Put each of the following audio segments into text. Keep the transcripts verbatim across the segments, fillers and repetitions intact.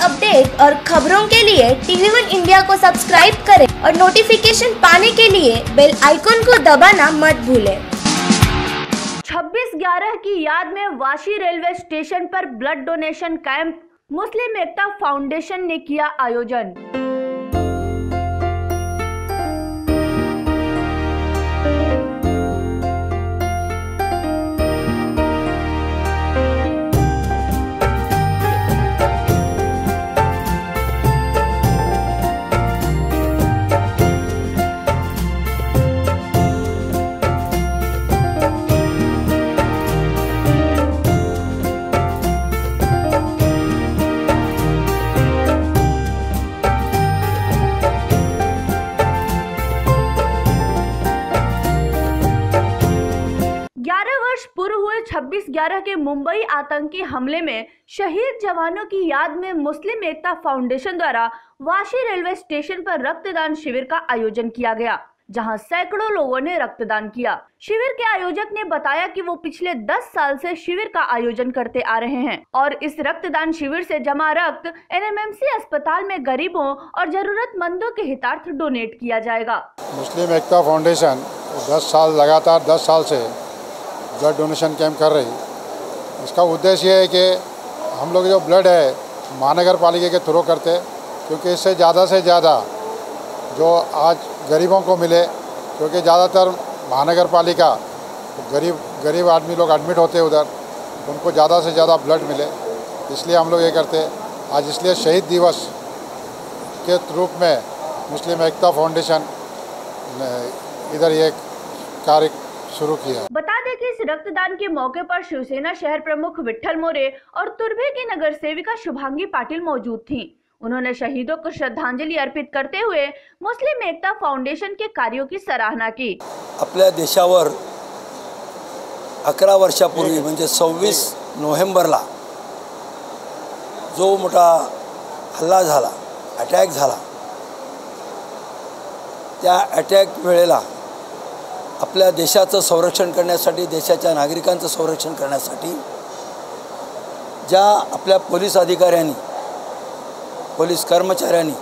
Update और खबरों के लिए टीवी वन इंडिया को सब्सक्राइब करें और नोटिफिकेशन पाने के लिए बेल आइकॉन को दबाना मत भूलें। छब्बीस ग्यारह की याद में वाशी रेलवे स्टेशन पर blood donation camp Muslim Ekta foundation ने किया आयोजन। ग्यारह वर्ष पूर्व हुए छब्बीस ग्यारह के मुंबई आतंकी हमले में शहीद जवानों की याद में मुस्लिम एकता फाउंडेशन द्वारा वाशी रेलवे स्टेशन पर रक्तदान शिविर का आयोजन किया गया, जहां सैकड़ों लोगों ने रक्तदान किया। शिविर के आयोजक ने बताया कि वो पिछले दस साल से शिविर का आयोजन करते आ रहे हैं और इस रक्तदान शिविर से जमा रक्त एन एम एम सी अस्पताल में गरीबों और जरूरतमंदों के हितार्थ डोनेट किया जाएगा। मुस्लिम एकता फाउंडेशन दस साल लगातार दस साल से ब्लड डोनेशन कैंप कर रही। इसका उद्देश्य ये है कि हम लोग जो ब्लड है महानगर पालिका के थ्रू करते, क्योंकि इससे ज़्यादा से ज़्यादा जो आज गरीबों को मिले, क्योंकि ज़्यादातर महानगर पालिका गरीब गरीब आदमी लोग एडमिट होते हैं उधर, उनको ज़्यादा से ज़्यादा ब्लड मिले, इसलिए हम लोग ये करते आज। इसलिए शहीद दिवस के रूप में मुस्लिम एकता फाउंडेशन ने इधर ये कार्य शुरू किया। बता दें कि इस रक्तदान के मौके पर शिवसेना शहर प्रमुख विठल मोरे और तुर्भे की नगर सेविका शुभांगी पाटिल मौजूद थीं। उन्होंने शहीदों को श्रद्धांजलि अर्पित करते हुए मुस्लिम एकता फाउंडेशन के कार्यों की सराहना की। आपल्या देशावर अकरा वर्षापूर्वी म्हणजे सव्वीस नोव्हेंबरला जो मोठा हल्ला झाला, अटॅक झाला, त्या अटॅक वेळेला आपल्या देशाचं संरक्षण करण्यासाठी, देशाच्या नागरिकांचं संरक्षण करण्यासाठी ज्या आपल्या पोलीस अधिकाऱ्यांनी, पोलीस कर्मचाऱ्यांनी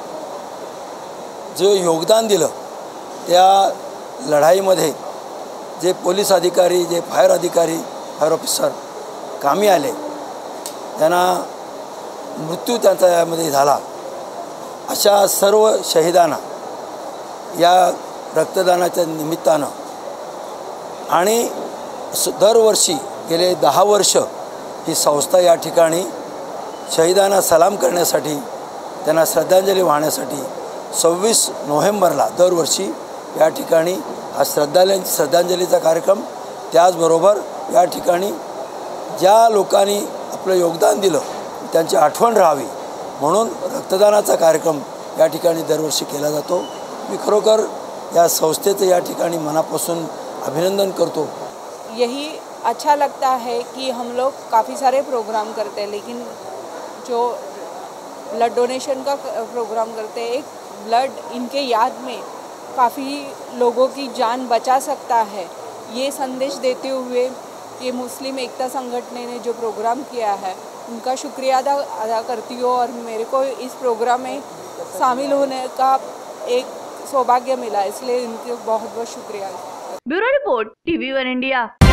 जे योगदान दिलं, त्या लढाईमध्ये जे पोलीस अधिकारी, जे फायर अधिकारी, फायर ऑफिसर कामी आले, त्यांना मृत्यू त्यांचा यामध्ये झाला, अशा सर्व शहीदांना या रक्तदानाच्या निमित्तानं आणि दरवर्षी गेले दहा वर्ष ही संस्था या ठिकाणी शहीदांना सलाम करण्यासाठी, त्यांना श्रद्धांजली वाहण्यासाठी सव्वीस नोव्हेंबरला दरवर्षी या ठिकाणी हा श्रद्धांजली श्रद्धांजलीचा कार्यक्रम, त्याचबरोबर या ठिकाणी ज्या लोकांनी आपलं योगदान दिलं त्यांची आठवण राहावी म्हणून रक्तदानाचा कार्यक्रम या ठिकाणी दरवर्षी केला जातो। मी खरोखर या संस्थेचं या ठिकाणी मनापासून अभिनंदन करतो। यही अच्छा लगता है कि हम लोग काफ़ी सारे प्रोग्राम करते हैं, लेकिन जो ब्लड डोनेशन का प्रोग्राम करते हैं, एक ब्लड इनके याद में काफ़ी लोगों की जान बचा सकता है, ये संदेश देते हुए ये मुस्लिम एकता संगठन ने जो प्रोग्राम किया है उनका शुक्रिया अदा अदा करती हूँ और मेरे को इस प्रोग्राम में शामिल होने का एक सौभाग्य मिला, इसलिए इनके बहुत बहुत शुक्रिया। Bureau report TV one India.